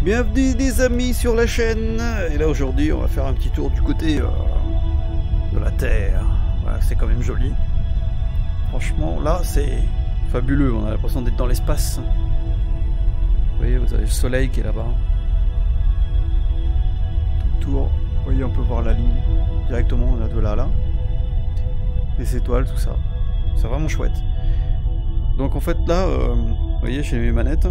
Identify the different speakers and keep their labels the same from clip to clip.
Speaker 1: Bienvenue des amis sur la chaîne. Et là aujourd'hui on va faire un petit tour du côté de la Terre. Voilà, c'est quand même joli. Franchement là c'est fabuleux, on a l'impression d'être dans l'espace. Vous voyez, vous avez le soleil qui est là-bas. Tout autour, vous voyez, on peut voir la ligne directement, on a de là à là. Les étoiles, tout ça. C'est vraiment chouette. Donc en fait là, vous voyez, j'ai mes manettes.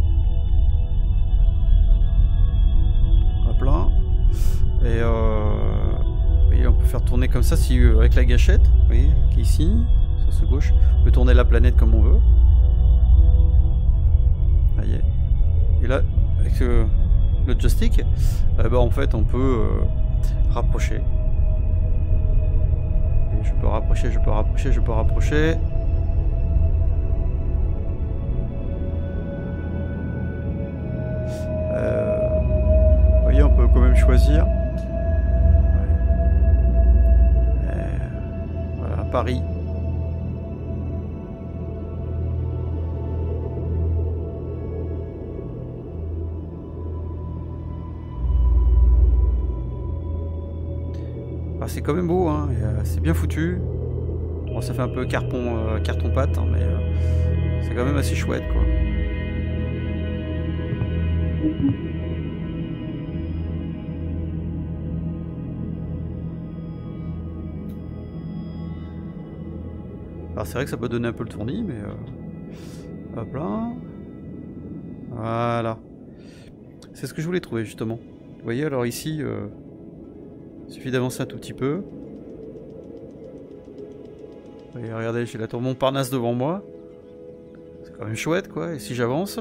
Speaker 1: Hop là. Et vous voyez, on peut faire tourner comme ça si avec la gâchette, vous voyez, qui est ici, sur ce gauche. On peut tourner la planète comme on veut. Là, y est. Et là, avec le joystick, bah, en fait, on peut rapprocher. Et je peux rapprocher, je peux rapprocher, je peux rapprocher. Vous voyez, on peut quand même choisir. Voilà, Paris. Ah, c'est quand même beau, hein. C'est bien foutu. Bon, ça fait un peu carton-pâte, hein, mais c'est quand même assez chouette, quoi. Alors c'est vrai que ça peut donner un peu le tournis, mais hop là. Voilà. C'est ce que je voulais trouver justement. Vous voyez, alors ici, il suffit d'avancer un tout petit peu. Vous voyez, regardez, j'ai la tour Montparnasse devant moi. C'est quand même chouette, quoi. Et si j'avance,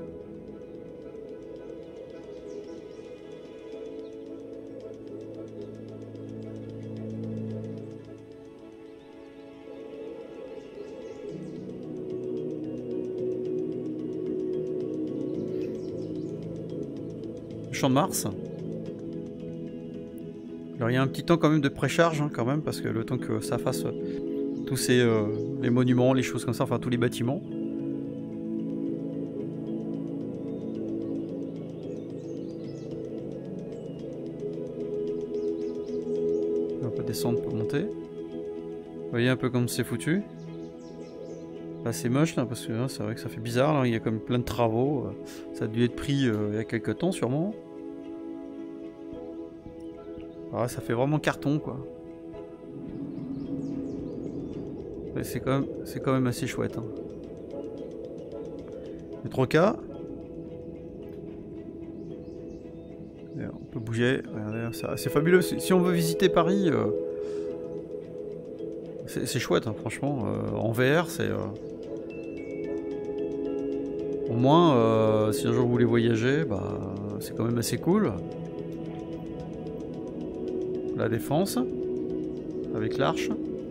Speaker 1: Champ de Mars. Alors il y a un petit temps quand même de précharge, hein, quand même, parce que le temps que ça fasse tous ces les monuments, les choses comme ça, enfin tous les bâtiments. On peut descendre pour monter. Vous voyez un peu comme c'est foutu. Là c'est moche là, parce que hein, c'est vrai que ça fait bizarre, là. Il y a comme plein de travaux. Ça a dû être pris il y a quelques temps sûrement. Ah, ça fait vraiment carton, quoi. C'est quand même assez chouette, hein. Les 3K. On peut bouger. C'est fabuleux. Si on veut visiter Paris, c'est chouette, hein, franchement. En VR, c'est... Au moins, si un jour vous voulez voyager, bah, c'est quand même assez cool. La Défense, avec l'Arche.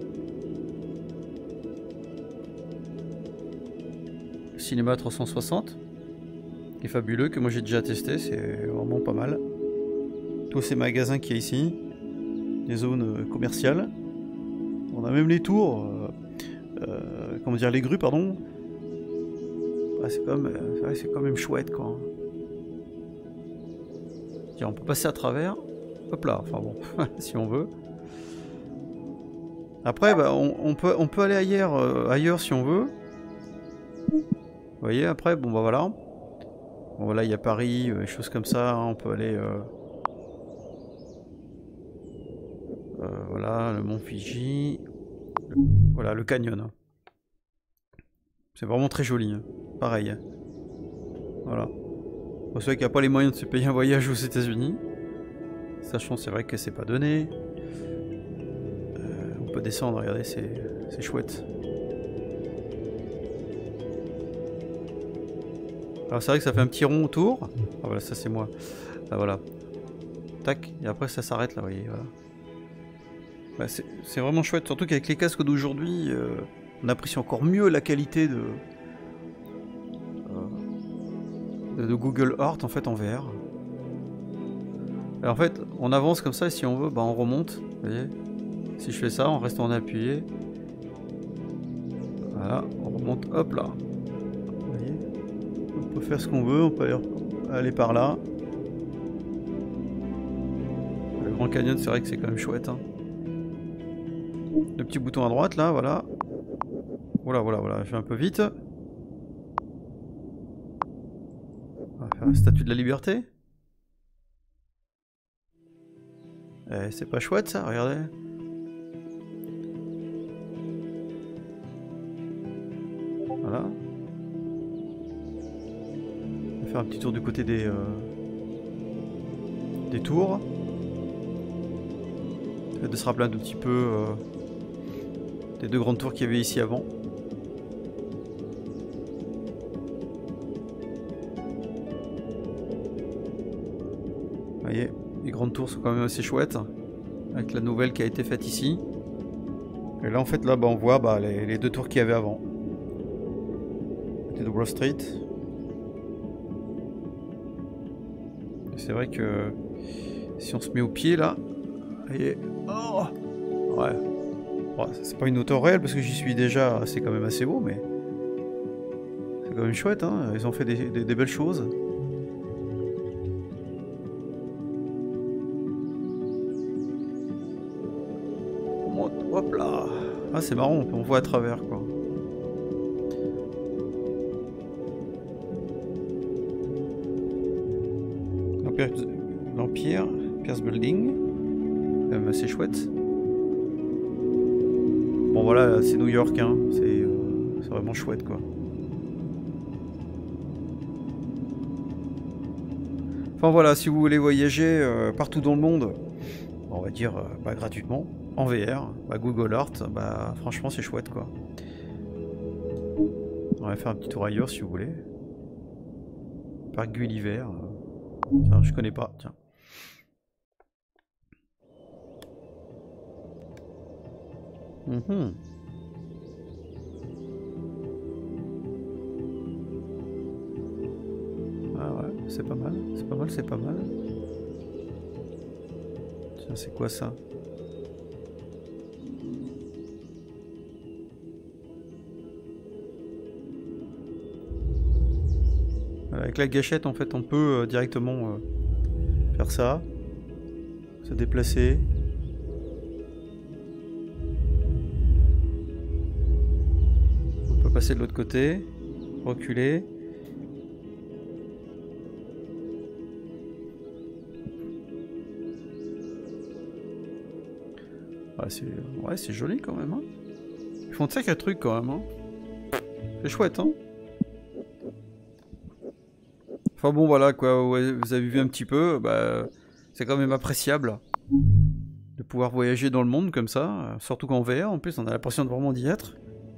Speaker 1: Cinéma 360, qui est fabuleux, que moi j'ai déjà testé, c'est vraiment pas mal. Tous ces magasins qu'il y a ici, les zones commerciales. On a même les tours, comment dire, les grues, pardon. Ah, c'est quand même chouette, quoi. Tiens, on peut passer à travers. Hop là, enfin bon, si on veut. Après, bah, on peut aller ailleurs si on veut. Vous voyez, après, bon bah voilà. Bon voilà, il y a Paris, des choses comme ça, hein, on peut aller... voilà, le mont Fidji. Voilà, le canyon. C'est vraiment très joli, hein. Pareil. Voilà. Pour ceux qui n'ont pas les moyens de se payer un voyage aux États-Unis. Sachant, c'est vrai que c'est pas donné. On peut descendre, regardez, c'est chouette. Alors c'est vrai que ça fait un petit rond autour. Ah voilà, ça c'est moi. Ah voilà. Tac, et après ça s'arrête là, vous voyez, voilà. Bah, c'est vraiment chouette, surtout qu'avec les casques d'aujourd'hui, on apprécie encore mieux la qualité de Google Earth en fait en VR. Alors en fait, on avance comme ça et si on veut, bah on remonte. Vous voyez, si je fais ça, en restant appuyé, voilà, on remonte, hop là. Vous voyez, on peut faire ce qu'on veut, on peut aller par là. Le Grand Canyon, c'est vrai que c'est quand même chouette. Hein. Le petit bouton à droite, là, voilà. Voilà, je vais un peu vite. On va faire la statue de la liberté. Eh, c'est pas chouette ça, regardez. Voilà. On va faire un petit tour du côté des tours. De se rappeler un tout petit peu des deux grandes tours qu'il y avait ici avant. Vous voyez, les grandes tours sont quand même assez chouettes, avec la nouvelle qui a été faite ici. Et là en fait là on voit les deux tours qu'il y avait avant. C'était de Wall Street. C'est vrai que si on se met au pied là, vous voyez, oh ouais. Bon, c'est pas une hauteur réelle parce que j'y suis déjà, c'est quand même assez beau, mais c'est quand même chouette, hein. Ils ont fait des belles choses. Hop là. Ah c'est marrant, on voit à travers quoi. L'Empire, Pierce Building, quand même assez chouette. Bon voilà, c'est New York, hein. C'est vraiment chouette quoi. Enfin voilà, si vous voulez voyager partout dans le monde, on va dire gratuitement, en VR, Google Art, franchement c'est chouette quoi. On va faire un petit tour ailleurs si vous voulez. Parc Gulliver. Tiens, je connais pas, tiens. Ah ouais, c'est pas mal, c'est pas mal, c'est pas mal. Tiens, c'est quoi ça? Avec la gâchette, en fait, on peut directement faire ça, se déplacer. On peut passer de l'autre côté, reculer. Ouais, c'est joli quand même. Hein. Ils font de sacrés trucs quand même. Hein. C'est chouette, hein. Enfin bon voilà quoi, ouais, vous avez vu un petit peu, c'est quand même appréciable de pouvoir voyager dans le monde comme ça, surtout qu'en VR en plus on a l'impression de vraiment d'y être.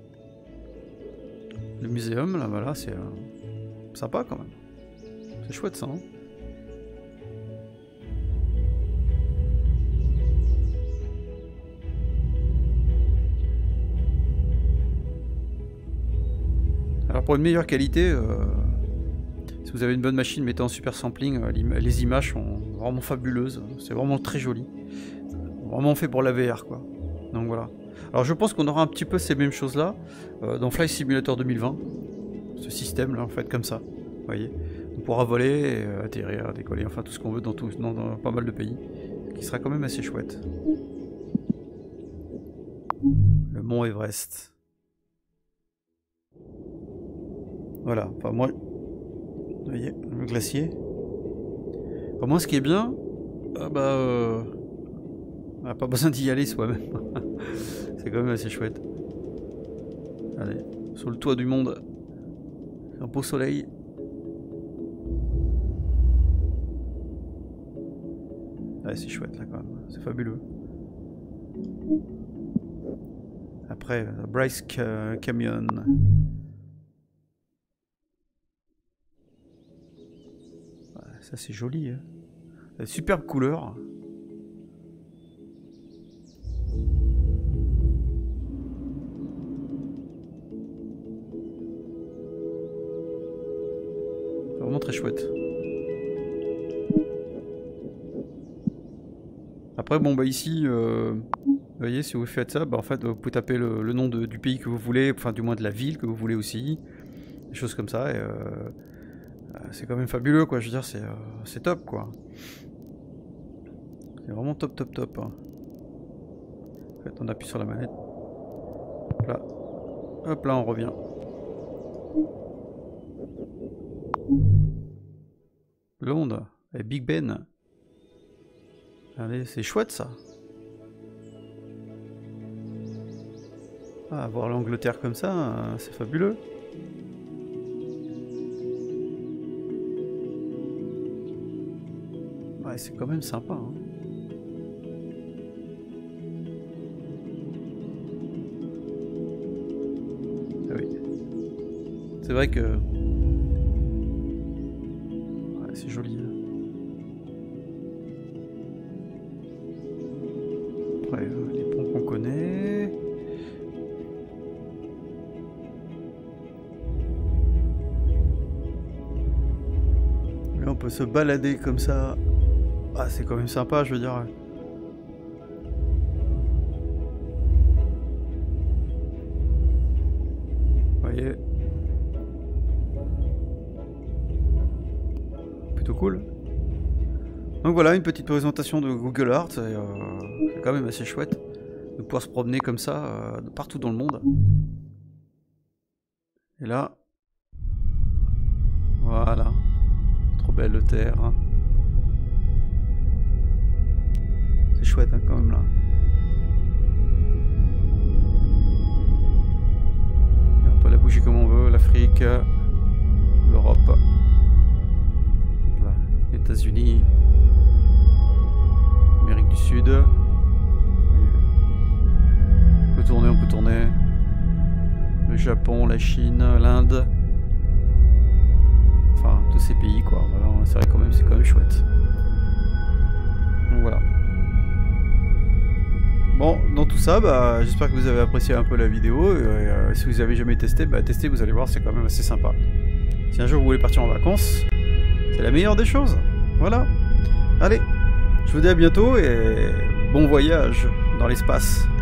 Speaker 1: Le muséum là voilà, c'est sympa quand même. C'est chouette ça. Hein. Alors pour une meilleure qualité, si vous avez une bonne machine mettez en super sampling, les images sont vraiment fabuleuses, c'est vraiment très joli. Vraiment fait pour la VR quoi. Donc voilà. Alors je pense qu'on aura un petit peu ces mêmes choses là dans Flight Simulator 2020. Ce système là en fait comme ça. Vous voyez. On pourra voler, atterrir, décoller, enfin tout ce qu'on veut dans pas mal de pays. Qui sera quand même assez chouette. Le mont Everest. Voilà, enfin moi... Vous voyez, le glacier. Enfin, moi ce qui est bien, on n'a pas besoin d'y aller soi-même. C'est quand même assez chouette. Allez, sur le toit du monde. Un beau soleil. Ouais, c'est chouette là quand même. C'est fabuleux. Après, Bryce Canyon. Ça c'est joli. Hein. Superbe couleur. Vraiment très chouette. Après bon ici, vous voyez si vous faites ça, en fait vous pouvez taper le nom du pays que vous voulez, enfin du moins de la ville que vous voulez aussi. Des choses comme ça et c'est quand même fabuleux quoi, je veux dire c'est top quoi. C'est vraiment top top top. Hein. En fait, on appuie sur la manette. Là. Hop là, on revient. Londres et Big Ben. Allez, c'est chouette ça. Ah, voir l'Angleterre comme ça, c'est fabuleux. Ouais, c'est quand même sympa. Hein. Ah oui. C'est vrai que... Ouais, c'est joli. Hein. Après, les ponts qu'on connaît... On peut se balader comme ça. Ah, c'est quand même sympa, je veux dire. Vous voyez. Plutôt cool. Donc voilà, une petite présentation de Google Earth. C'est quand même assez chouette de pouvoir se promener comme ça partout dans le monde. Et là, voilà. Trop belle terre. Hein. C'est chouette hein, quand même là. Et on peut la bouger comme on veut. L'Afrique, l'Europe, les États-Unis, Amérique du Sud. On peut tourner. Le Japon, la Chine, l'Inde. Enfin, tous ces pays quoi. Voilà, c'est vrai quand même, c'est quand même chouette. Donc voilà. Bon, dans tout ça, bah, j'espère que vous avez apprécié un peu la vidéo. Si vous avez jamais testé, bah, testez, vous allez voir, c'est quand même assez sympa. Si un jour vous voulez partir en vacances, c'est la meilleure des choses. Voilà. Allez, je vous dis à bientôt et bon voyage dans l'espace.